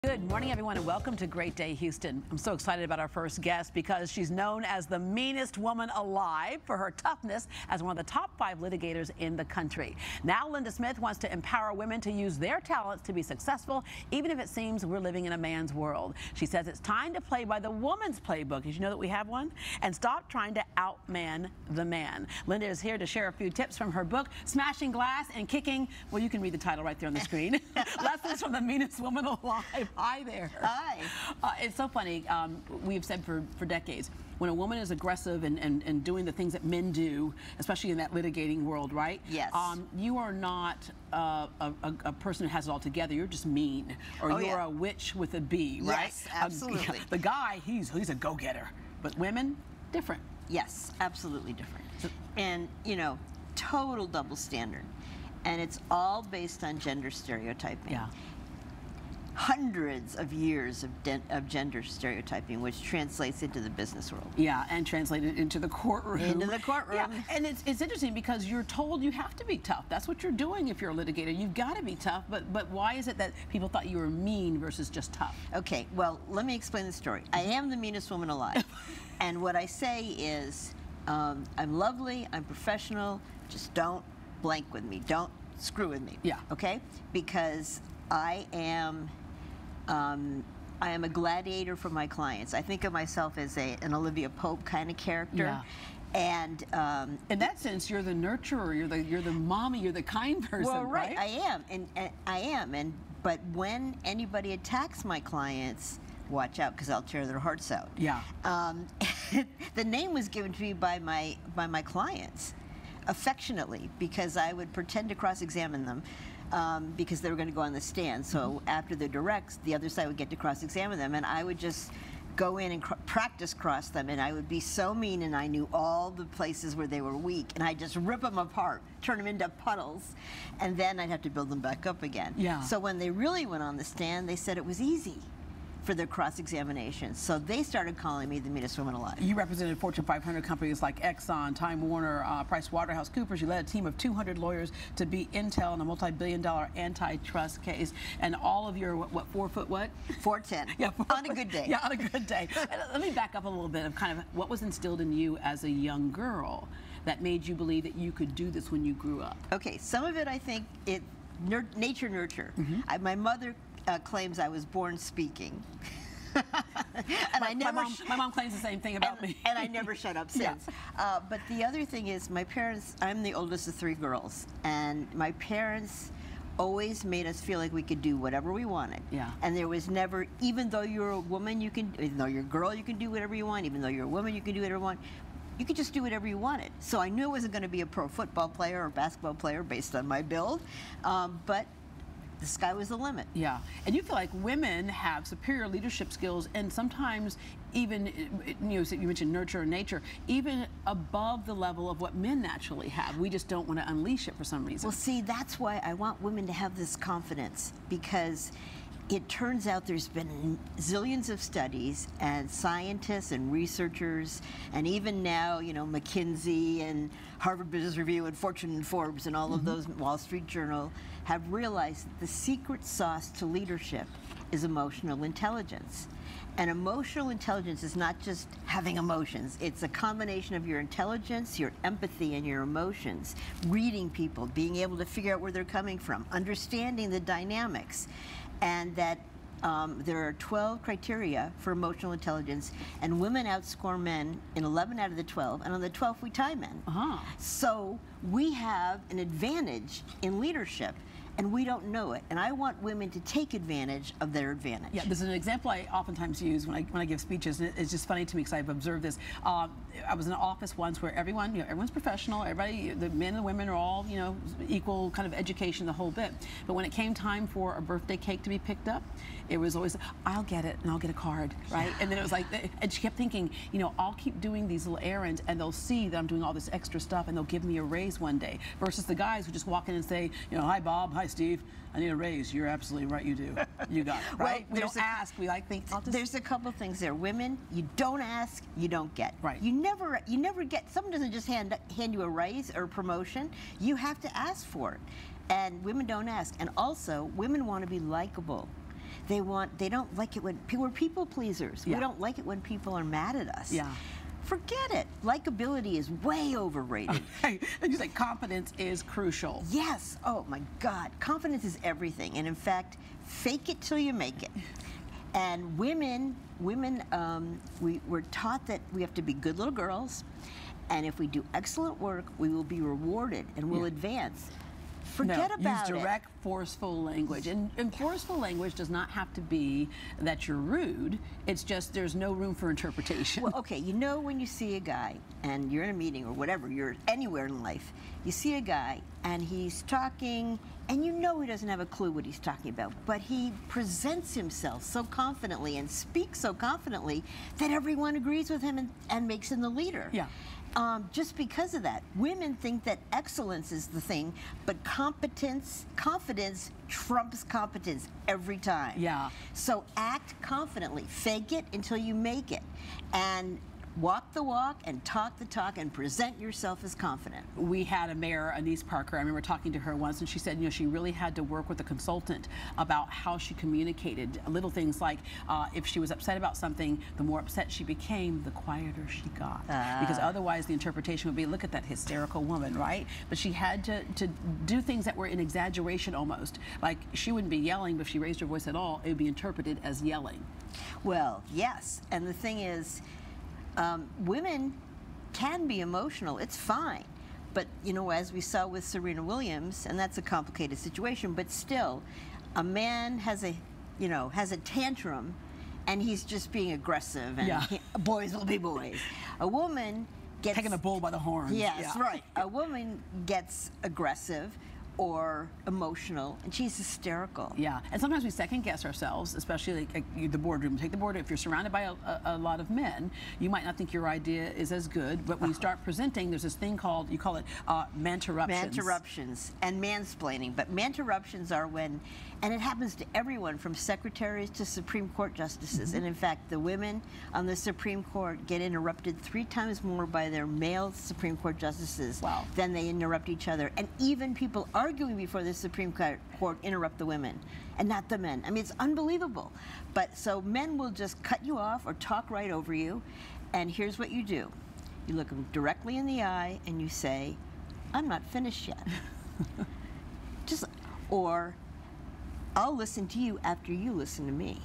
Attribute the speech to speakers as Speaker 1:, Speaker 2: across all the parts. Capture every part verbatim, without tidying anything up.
Speaker 1: Good morning, everyone, and welcome to Great Day Houston. I'm so excited about our first guest because she's known as the meanest woman alive for her toughness as one of the top five litigators in the country. Now, Linda Smith wants to empower women to use their talents to be successful, even if it seems we're living in a man's world. She says it's time to play by the woman's playbook. Did you know that we have one? And stop trying to outman the man. Linda is here to share a few tips from her book, Smashing Glass and Kicking. Well, you can read the title right there on the screen. Lessons from the meanest woman alive. Hi there.
Speaker 2: Hi.
Speaker 1: Uh, it's so funny. Um, we've said for, for decades, when a woman is aggressive and, and, and doing the things that men do, especially in that litigating world, right?
Speaker 2: Yes.
Speaker 1: Um, you are not uh, a, a, a person who has it all together. You're just mean. Or
Speaker 2: oh,
Speaker 1: you're
Speaker 2: yeah.
Speaker 1: a witch with a B, right?
Speaker 2: Yes, absolutely.
Speaker 1: Um, the guy, he's, he's a go-getter. But women, different.
Speaker 2: Yes, absolutely different. And, you know, total double standard. And it's all based on gender stereotyping.
Speaker 1: Yeah.
Speaker 2: Hundreds of years of, of gender stereotyping, which translates into the business world.
Speaker 1: Yeah, and translated into the courtroom.
Speaker 2: Into the courtroom.
Speaker 1: Yeah, and it's, it's interesting because you're told you have to be tough. That's what you're doing if you're a litigator. You've got to be tough, but, but why is it that people thought you were mean versus just tough?
Speaker 2: Okay, well, let me explain the story. I am the meanest woman alive. And what I say is, um, I'm lovely, I'm professional, just don't blank with me. Don't screw with me.
Speaker 1: Yeah.
Speaker 2: Okay? Because I am... Um, I am a gladiator for my clients. I think of myself as a, an Olivia Pope kind of character.
Speaker 1: Yeah.
Speaker 2: And um,
Speaker 1: in that sense, you're the nurturer, you're the you're the mommy, you're the kind person.
Speaker 2: Well, right,
Speaker 1: right?
Speaker 2: I am, and, and I am, and but when anybody attacks my clients, watch out because I'll tear their hearts out.
Speaker 1: Yeah.
Speaker 2: Um, the name was given to me by my by my clients, affectionately, because I would pretend to cross-examine them. Um, because they were going to go on the stand. So mm-hmm. after the directs, the other side would get to cross-examine them, and I would just go in and cr practice cross them, and I would be so mean, and I knew all the places where they were weak, and I'd just rip them apart, turn them into puddles, and then I'd have to build them back up again.
Speaker 1: Yeah.
Speaker 2: So when they really went on the stand, they said it was easy for their cross-examination. So they started calling me the meanest woman alive.
Speaker 1: You represented Fortune five hundred companies like Exxon, Time Warner, uh, PriceWaterHouse Coopers. You led a team of two hundred lawyers to beat Intel in a multi-billion dollar antitrust case. And all of your, what, what four foot what?
Speaker 2: four ten.
Speaker 1: Yeah, four,
Speaker 2: on a good day.
Speaker 1: Yeah, on a good day. Let me back up a little bit of kind of what was instilled in you as a young girl that made you believe that you could do this when you grew up.
Speaker 2: Okay, some of it I think, it nur nature nurture. Mm-hmm. I, my mother Uh, claims I was born speaking. and
Speaker 1: my,
Speaker 2: I never
Speaker 1: my, mom, my mom claims the same thing about
Speaker 2: and,
Speaker 1: me.
Speaker 2: And I never shut up since. Yeah. Uh, but the other thing is, my parents, I'm the oldest of three girls, and my parents always made us feel like we could do whatever we wanted.
Speaker 1: Yeah.
Speaker 2: And there was never, even though you're a woman, you can, even though you're a girl, you can do whatever you want, even though you're a woman, you can do whatever you want. You could just do whatever you wanted. So I knew I wasn't going to be a pro football player or basketball player based on my build, um, but the sky was the limit.
Speaker 1: Yeah, and you feel like women have superior leadership skills, and sometimes even, you know, you mentioned nurture and nature, even above the level of what men naturally have. We just don't want to unleash it for some reason.
Speaker 2: Well, see, that's why I want women to have this confidence, because it turns out there's been zillions of studies, and scientists and researchers, and even now, you know, McKinsey and Harvard Business Review and Fortune and Forbes and all mm-hmm. of those, Wall Street Journal, have realized that the secret sauce to leadership is emotional intelligence. And emotional intelligence is not just having emotions. It's a combination of your intelligence, your empathy, and your emotions. Reading people, being able to figure out where they're coming from, understanding the dynamics. And that um, there are twelve criteria for emotional intelligence, and women outscore men in eleven out of the twelve, and on the twelfth we tie men.
Speaker 1: Uh-huh.
Speaker 2: So we have an advantage in leadership, and we don't know it. And I want women to take advantage of their advantage.
Speaker 1: Yeah, this is an example I oftentimes use when I when I give speeches, and it's just funny to me because I've observed this. Uh, I was in an office once where everyone, you know, everyone's professional. Everybody, the men and the women are all, you know, equal kind of education, the whole bit. But when it came time for a birthday cake to be picked up, it was always, I'll get it and I'll get a card, right? And then it was like, and she kept thinking, you know, I'll keep doing these little errands, and they'll see that I'm doing all this extra stuff, and they'll give me a raise one day. Versus the guys who just walk in and say, you know, hi Bob, hi Steve, I need a raise. You're absolutely right, you do. You got it, right? Well, we don't a, ask, we like think.
Speaker 2: There's a couple things there. Women, you don't ask, you don't get.
Speaker 1: Right.
Speaker 2: You never, you never get. Someone doesn't just hand hand you a raise or a promotion. You have to ask for it, and women don't ask. And also, women want to be likable. They want, they don't like it when, we're people pleasers.
Speaker 1: Yeah.
Speaker 2: We don't like it when people are mad at us.
Speaker 1: Yeah.
Speaker 2: Forget it. Likability is way overrated.
Speaker 1: Okay. And you say confidence is crucial.
Speaker 2: Yes. Oh my God. Confidence is everything. And in fact, fake it till you make it. And women, women, um, we, we're taught that we have to be good little girls, and if we do excellent work, we will be rewarded and we'll
Speaker 1: yeah.
Speaker 2: advance. Forget
Speaker 1: no,
Speaker 2: about
Speaker 1: use direct,
Speaker 2: it.
Speaker 1: forceful language. And, and forceful language does not have to be that you're rude. It's just there's no room for interpretation.
Speaker 2: Well, okay, you know when you see a guy, and you're in a meeting or whatever, you're anywhere in life, you see a guy, and he's talking, and you know he doesn't have a clue what he's talking about, but he presents himself so confidently and speaks so confidently that everyone agrees with him and, and makes him the leader.
Speaker 1: Yeah.
Speaker 2: Um, just because of that. Women think that excellence is the thing, but competence, confidence trumps competence every time.
Speaker 1: Yeah.
Speaker 2: So act confidently. Fake it until you make it. And walk the walk and talk the talk and present yourself as confident.
Speaker 1: We had a mayor, Anise Parker, I remember talking to her once, and she said, you know, she really had to work with a consultant about how she communicated little things like uh, if she was upset about something, the more upset she became, the quieter she got. Uh. Because otherwise the interpretation would be, look at that hysterical woman, right? But she had to, to do things that were in exaggeration almost. Like she wouldn't be yelling, but if she raised her voice at all, it would be interpreted as yelling.
Speaker 2: Well, yes, and the thing is, Um, women can be emotional, it's fine. But, you know, as we saw with Serena Williams, and that's a complicated situation, but still, a man has a, you know, has a tantrum, and he's just being aggressive, and
Speaker 1: yeah.
Speaker 2: he, boys will be boys. A woman gets...
Speaker 1: Taking a bull by the horns.
Speaker 2: Yes,
Speaker 1: yeah.
Speaker 2: right. A woman gets aggressive or emotional, and she's hysterical.
Speaker 1: Yeah, and sometimes we second guess ourselves, especially like, like you, the boardroom. Take the boardroom. If you're surrounded by a, a, a lot of men, you might not think your idea is as good, but when you start presenting, there's this thing called, you call it uh, manterruptions.
Speaker 2: Manterruptions and mansplaining. But manterruptions are when, and it happens to everyone from secretaries to Supreme Court justices, mm-hmm. and in fact, the women on the Supreme Court get interrupted three times more by their male Supreme Court justices
Speaker 1: wow.
Speaker 2: than they interrupt each other. And even people arguing before the Supreme Court interrupt the women and not the men. I mean, it's unbelievable. But so men will just cut you off or talk right over you, and here's what you do. You look them directly in the eye and you say, I'm not finished yet. Just, or I'll listen to you after you listen to me.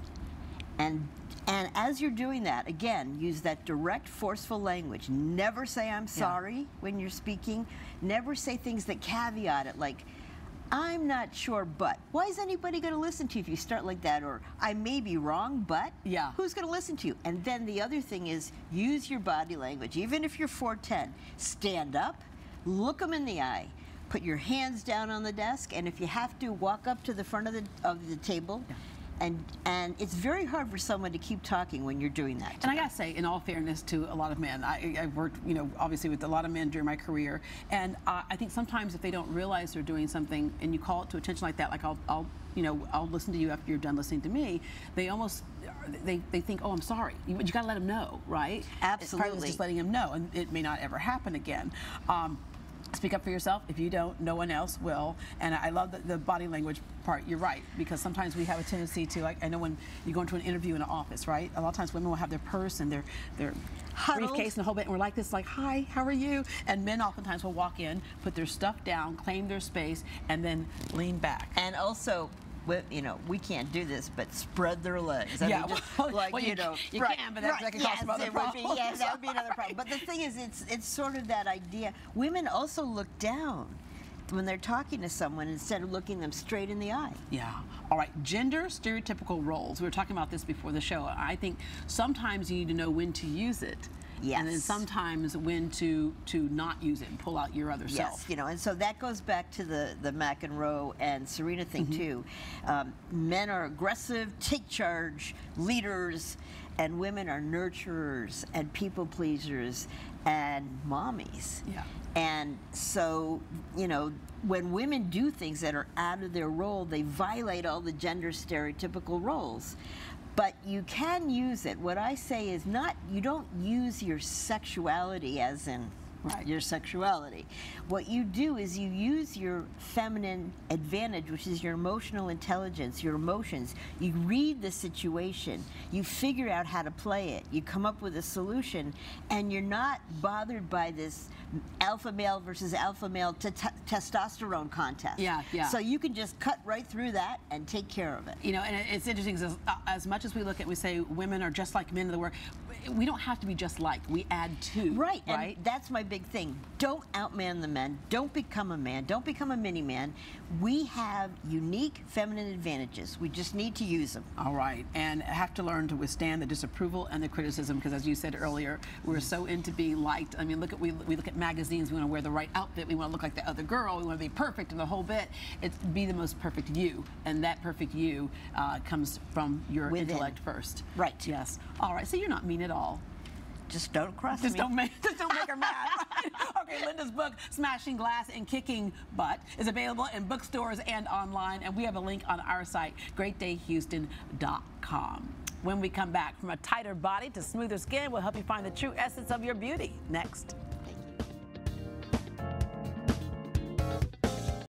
Speaker 2: And and as you're doing that, again, use that direct, forceful language. Never say I'm sorry yeah. when you're speaking. Never say things that caveat it, like, I'm not sure, but. Why is anybody going to listen to you if you start like that? Or, I may be wrong, but.
Speaker 1: Yeah.
Speaker 2: Who's going to listen to you? And then the other thing is, use your body language. Even if you're four ten, stand up, look them in the eye. Put your hands down on the desk, and if you have to, walk up to the front of the, of the table. Yeah. And and it's very hard for someone to keep talking when you're doing that.
Speaker 1: And
Speaker 2: them.
Speaker 1: I gotta say, in all fairness to a lot of men, I, I've worked, you know, obviously with a lot of men during my career, and uh, I think sometimes if they don't realize they're doing something, and you call it to attention like that, like I'll, I'll, you know, I'll listen to you after you're done listening to me. They almost, they they think, oh, I'm sorry. You, you gotta let them know, right?
Speaker 2: Absolutely.
Speaker 1: Part of just letting them know, and it may not ever happen again. Um, Speak up for yourself. If you don't, no one else will. And I love the, the body language part. You're right, because sometimes we have a tendency to, like, I know when you go into an interview in an office, right? A lot of times women will have their purse and their their
Speaker 2: Huddled.
Speaker 1: briefcase and the whole bit, and we're like this, like, hi, how are you? And men oftentimes will walk in, put their stuff down, claim their space, and then lean back.
Speaker 2: And also, you know, we can't do this, but spread their legs. I
Speaker 1: yeah,
Speaker 2: mean, just,
Speaker 1: well,
Speaker 2: like,
Speaker 1: well,
Speaker 2: you,
Speaker 1: you
Speaker 2: know,
Speaker 1: you
Speaker 2: right,
Speaker 1: can, but that,
Speaker 2: right,
Speaker 1: that can
Speaker 2: yes,
Speaker 1: cause some other
Speaker 2: it
Speaker 1: problems.
Speaker 2: Would be, yes, that would be another problem. But the thing is, it's it's sort of that idea. Women also look down when they're talking to someone instead of looking them straight in the eye.
Speaker 1: Yeah. All right. Gender stereotypical roles. We were talking about this before the show. I think sometimes you need to know when to use it.
Speaker 2: Yes.
Speaker 1: And then sometimes when to to not use it and pull out your other
Speaker 2: yes,
Speaker 1: self.
Speaker 2: you know, and so that goes back to the, the McEnroe and Serena thing, mm-hmm. too. Um, men are aggressive, take charge, leaders, and women are nurturers and people pleasers and mommies.
Speaker 1: Yeah.
Speaker 2: And so, you know, when women do things that are out of their role, they violate all the gender stereotypical roles. But you can use it. What I say is not, you don't use your sexuality as in,
Speaker 1: right.
Speaker 2: your sexuality. What you do is you use your feminine advantage, which is your emotional intelligence, your emotions. You read the situation, you figure out how to play it, you come up with a solution, and you're not bothered by this alpha male versus alpha male t t testosterone contest.
Speaker 1: Yeah, yeah.
Speaker 2: So you can just cut right through that and take care of it.
Speaker 1: You know, and it's interesting, as, as much as we look at, we say women are just like men in the work, we don't have to be just like, we add to.
Speaker 2: Right,
Speaker 1: right?
Speaker 2: And that's my big thing. Don't outman the men, don't become a man, don't become a mini man. We have unique feminine advantages. We just need to use them.
Speaker 1: All right, and have to learn to withstand the disapproval and the criticism, because as you said earlier, we're so into being liked. I mean, look at we, we look at magazines, we want to wear the right outfit, we want to look like the other girl, we want to be perfect in the whole bit. It's be the most perfect you, and that perfect you uh, comes from your
Speaker 2: Within.
Speaker 1: intellect first.
Speaker 2: Right.
Speaker 1: Yes. All right, so you're not mean at all.
Speaker 2: Just don't cross
Speaker 1: Just
Speaker 2: me.
Speaker 1: don't make, just don't make her mad. Okay, Linda's book, Smashing Glass and Kicking Butt, is available in bookstores and online, and we have a link on our site, great day houston dot com. When we come back, from a tighter body to smoother skin, we'll help you find the true essence of your beauty. Next.